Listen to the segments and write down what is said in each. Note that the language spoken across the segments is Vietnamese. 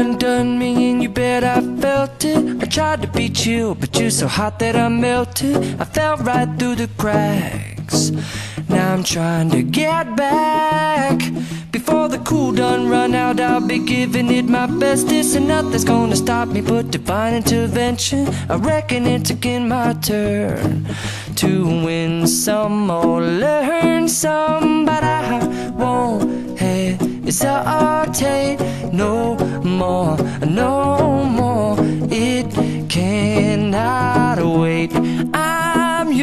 undone me and you bet I felt it. I tried to be chill, but you're so hot that I melted. I fell right through the cracks. Now I'm trying to get back. Before the cool done run out, I'll be giving it my bestest, and nothing's gonna stop me but divine intervention. I reckon it's again my turn to win some or learn some, but I won't hesitate no more, no more. It cannot wait. I'm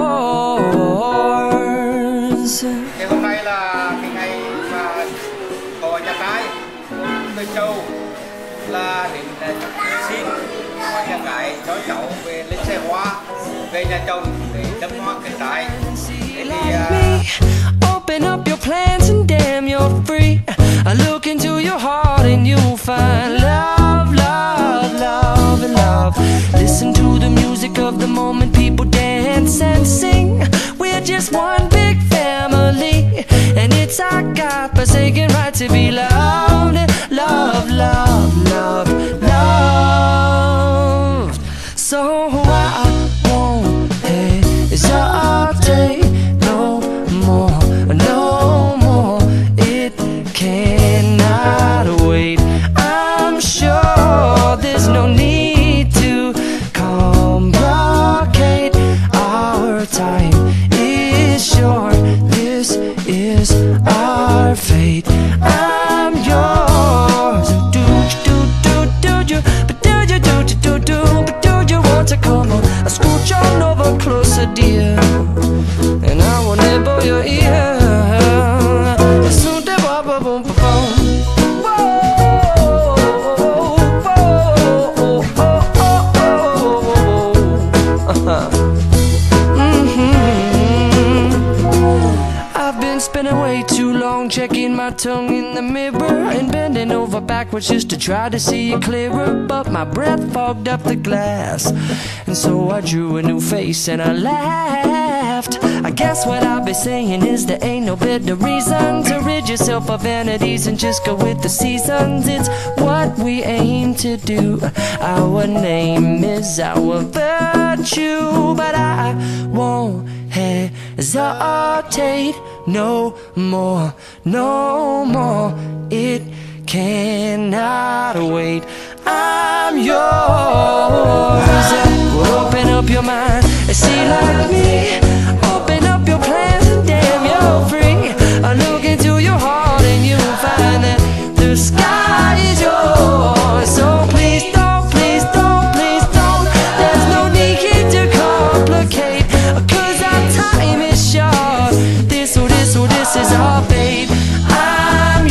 yours. Ngày hôm nay là cái ngày mà có nhà gái người Châu là đến xin nhà gái cho cháu về lên xe hoa về nhà chồng để đâm hoa kết trái. Open up your plans and damn you're free. I look into your heart and you'll find love, love, love and love. Listen to the music of the moment, people dance and sing. We're just one big family, and it's our God-forsaken right to be loved, love, love, love, loved. So I won't hesitate no more, no more. It cannot wait. I'm sure there's no need to complicate. Our time is short. This is our fate. I'm yours. Do you, but do you, but do you want to come on? I scooch on over closer, dear, and I will nibble your ear. Soon the boom, boom, boom, boom. I've been spending way too long checking my tongue in the mirror and bending over backwards just to try to see it clearer, but my breath fogged up the glass, and so I drew a new face and I laughed. I guess what I'll be saying is there ain't no better reason to rid yourself of vanities and just go with the seasons. It's what we aim to do. Our name is our virtue, but I won't hesitate no more, no more. It cannot wait. I'm yours. Open up your mind and see like me. Open up your plans and damn you're free. I look into your heart and you'll find that the sky is yours. So please don't, please don't, please don't. There's no need to complicate, 'cause our time is short. This is our fate. I'm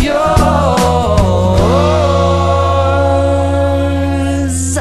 yours.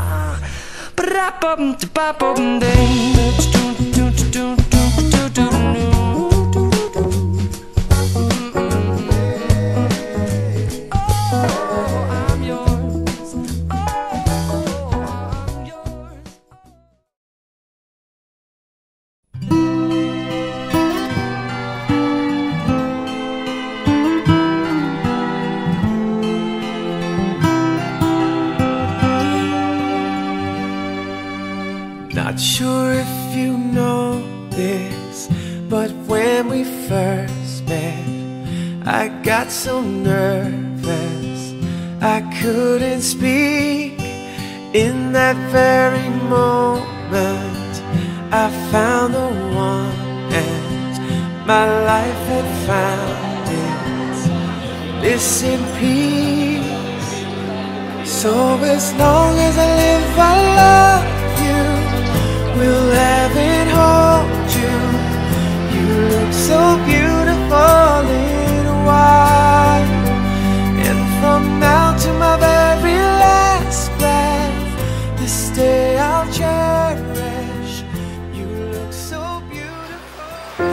Not sure if you know this, but when we first met, I got so nervous I couldn't speak. In that very moment I found the one, and my life had found its missing piece. So as long as I live I love you, will heaven hold you. You look so beautiful in white, and from now to my very last breath, this day I'll cherish. You look so beautiful.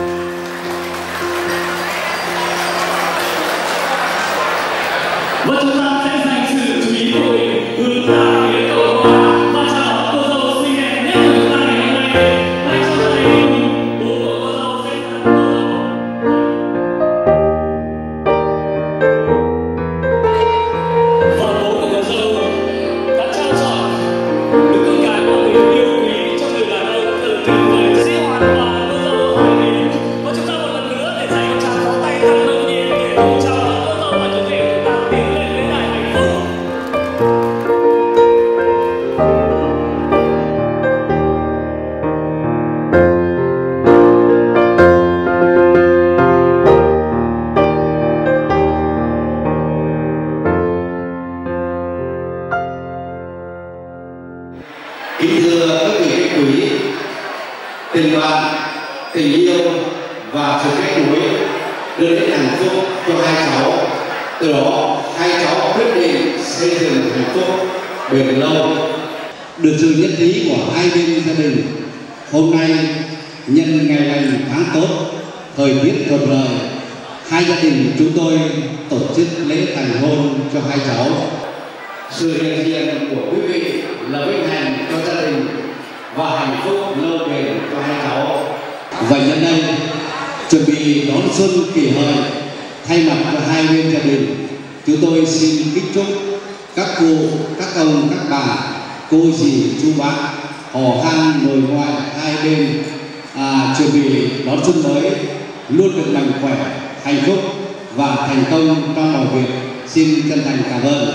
What you love is like to me, boy. Who love you, watch out, go see it, never fly away. Like somebody, Kính thưa các vị khách quý, tình bạn, tình yêu và sự kết nối đưa đến hạnh phúc cho hai cháu. Từ đó hai cháu quyết định xây dựng hạnh phúc bền lâu. Được sự nhất trí của hai bên gia đình, hôm nay nhân ngày lành tháng tốt, thời tiết thuận lợi, hai gia đình chúng tôi tổ chức lễ thành hôn cho hai cháu. Sự hiện diện của quý vị là vinh hạnh cho gia đình và hạnh phúc lâu bền cho hai cháu. Và nhân đây chuẩn bị đón xuân kỷ hợi, thay mặt cho hai bên gia đình, chúng tôi xin kính chúc các cô, các ông, các bà, cô dì, chú bác, họ hàng, nội ngoại hai bên chuẩn bị đón xuân mới luôn được mạnh khỏe, hạnh phúc và thành công trong mọi việc. Xin chân thành cảm ơn.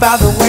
by the